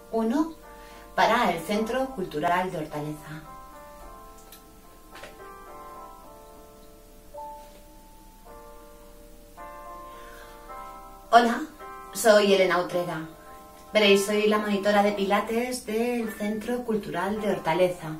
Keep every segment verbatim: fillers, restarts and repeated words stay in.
uno para el Centro Cultural de Hortaleza. Hola, soy Elena Utrera. Veréis, soy la monitora de Pilates del Centro Cultural de Hortaleza.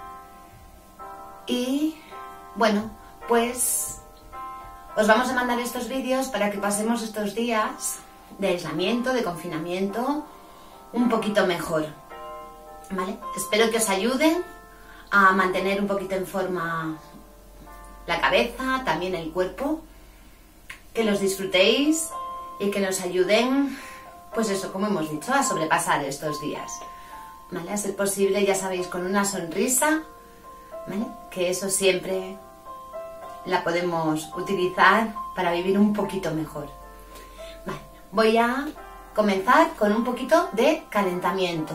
Y, bueno, pues os vamos a mandar estos vídeos para que pasemos estos días de aislamiento, de confinamiento, un poquito mejor, ¿vale? Espero que os ayuden a mantener un poquito en forma la cabeza, también el cuerpo, que los disfrutéis y que nos ayuden, pues eso, como hemos dicho, a sobrepasar estos días, ¿vale? A ser posible, ya sabéis, con una sonrisa, ¿vale? Que eso siempre la podemos utilizar para vivir un poquito mejor. Vale, voy a comenzar con un poquito de calentamiento.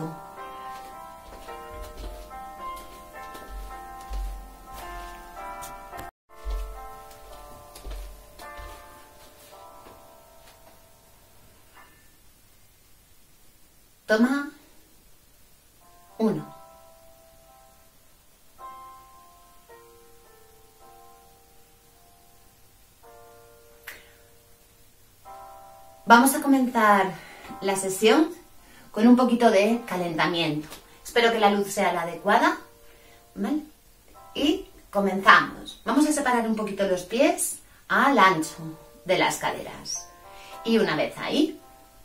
Toma uno. Vamos a comenzar la sesión con un poquito de calentamiento. Espero que la luz sea la adecuada, ¿vale? Y comenzamos. Vamos a separar un poquito los pies al ancho de las caderas. Y una vez ahí,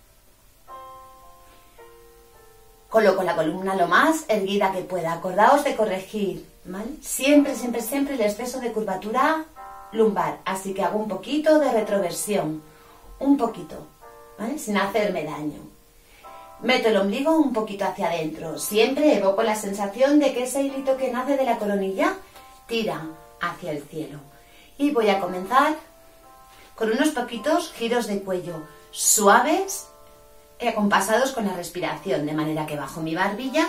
coloco la columna lo más erguida que pueda. Acordaos de corregir, ¿vale? Siempre, siempre, siempre el exceso de curvatura lumbar. Así que hago un poquito de retroversión. Un poquito, ¿vale? Sin hacerme daño. Meto el ombligo un poquito hacia adentro. Siempre evoco la sensación de que ese hilito que nace de la coronilla tira hacia el cielo. Y voy a comenzar con unos poquitos giros de cuello suaves y acompasados con la respiración, de manera que bajo mi barbilla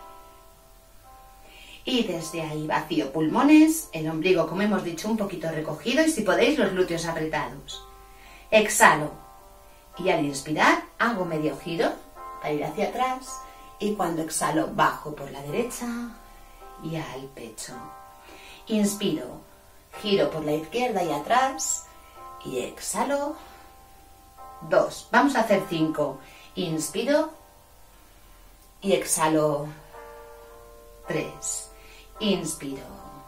y desde ahí vacío pulmones, el ombligo, como hemos dicho, un poquito recogido y si podéis los glúteos apretados. Exhalo y al inspirar hago medio giro para ir hacia atrás y cuando exhalo bajo por la derecha y al pecho. Inspiro, giro por la izquierda y atrás y exhalo. Dos. Vamos a hacer cinco. Inspiro y exhalo. Tres. Inspiro.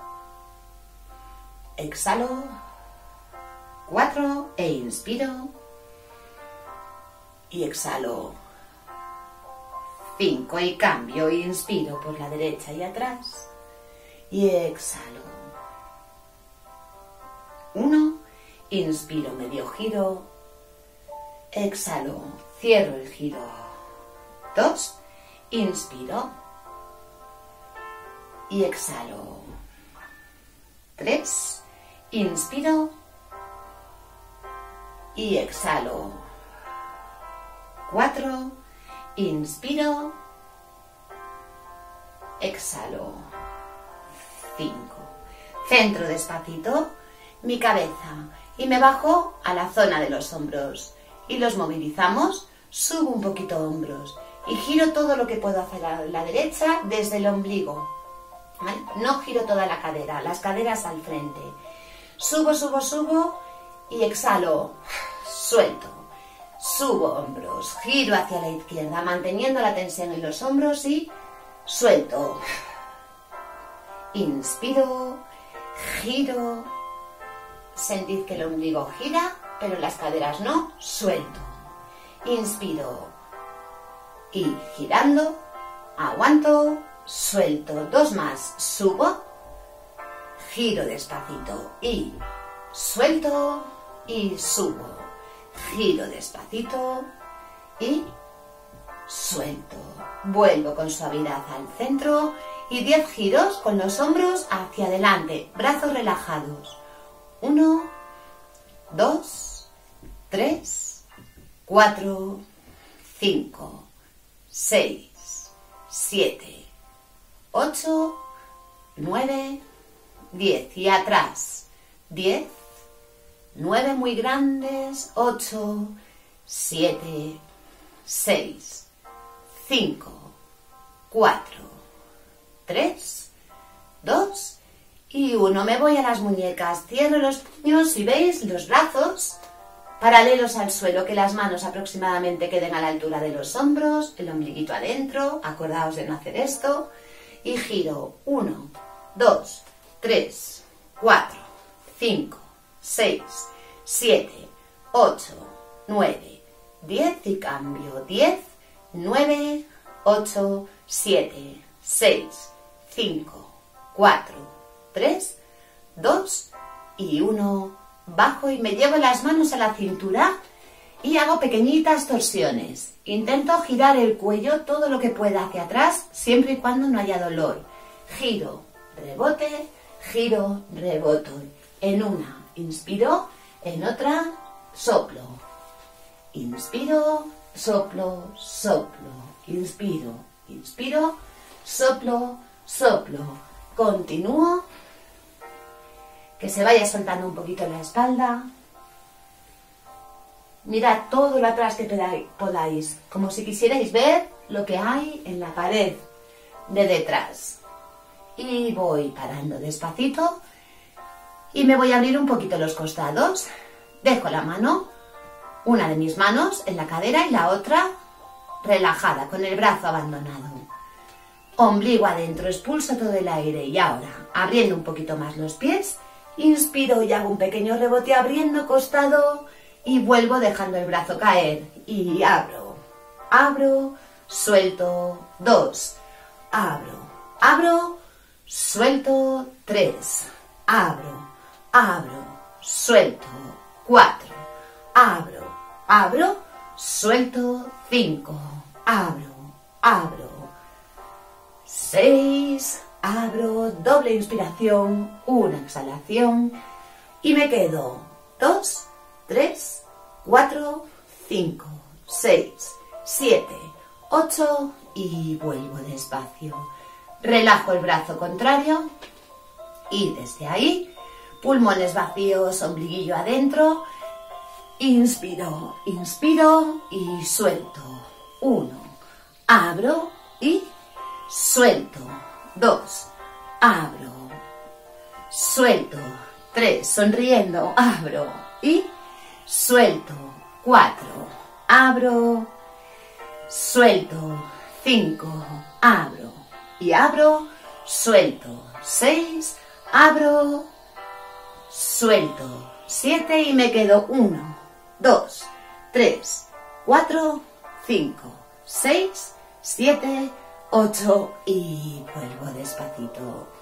Exhalo. Cuatro. E inspiro. Y exhalo. Cinco. Y cambio. Inspiro por la derecha y atrás. Y exhalo. Uno. Inspiro, medio giro. Exhalo. Cierro el giro. Dos. Inspiro. Y exhalo. Tres. Inspiro. Y exhalo. Cuatro. Inspiro. Exhalo. Cinco. Centro despacito mi cabeza y me bajo a la zona de los hombros. Y los movilizamos, subo un poquito hombros y giro todo lo que puedo hacia la, la derecha desde el ombligo, ¿vale? No giro toda la cadera, las caderas al frente. Subo, subo, subo y exhalo, suelto. Subo hombros, giro hacia la izquierda, manteniendo la tensión en los hombros y suelto. Inspiro, giro, sentid que el ombligo gira, pero las caderas no, suelto. Inspiro y girando, aguanto, suelto. Dos más, subo, giro despacito y suelto y subo. Giro despacito y suelto. Vuelvo con suavidad al centro y diez giros con los hombros hacia adelante, brazos relajados. Uno, dos, tres, cuatro, cinco, seis, siete, ocho, nueve, diez. Y atrás, diez, nueve muy grandes, ocho, siete, seis, cinco, cuatro, tres, dos y uno. Me voy a las muñecas, cierro los puños y veis los brazos paralelos al suelo, que las manos aproximadamente queden a la altura de los hombros, el ombliguito adentro, acordaos de no hacer esto, y giro uno, dos, tres, cuatro, cinco, seis, siete, ocho, nueve, diez y cambio, diez, nueve, ocho, siete, seis, cinco, cuatro, tres, dos y uno. Bajo y me llevo las manos a la cintura y hago pequeñitas torsiones. Intento girar el cuello todo lo que pueda hacia atrás, siempre y cuando no haya dolor. Giro, rebote, giro, reboto. En una, inspiro, en otra, soplo. Inspiro, soplo, soplo. Inspiro, inspiro, soplo, soplo. Continúo. Que se vaya soltando un poquito la espalda. Mirad todo lo atrás que podáis, como si quisierais ver lo que hay en la pared de detrás. Y voy parando despacito y me voy a abrir un poquito los costados. Dejo la mano, una de mis manos en la cadera y la otra relajada, con el brazo abandonado. Ombligo adentro, expulso todo el aire y ahora, abriendo un poquito más los pies, inspiro y hago un pequeño rebote abriendo costado y vuelvo dejando el brazo caer y abro, abro, suelto, dos, abro, abro, suelto, tres, abro, abro, suelto, cuatro, abro, abro, suelto, cinco, abro, abro, seis, abro, doble inspiración, una exhalación y me quedo dos, tres, cuatro, cinco, seis, siete, ocho y vuelvo despacio. Relajo el brazo contrario y desde ahí, pulmones vacíos, ombliguillo adentro, inspiro, inspiro y suelto. Uno, abro y suelto. Dos, abro, suelto, tres, sonriendo, abro y suelto, cuatro, abro, suelto, cinco, abro y abro, suelto, seis, abro, suelto, siete y me quedo uno, dos, tres, cuatro, cinco, seis, siete, ocho y vuelvo despacito.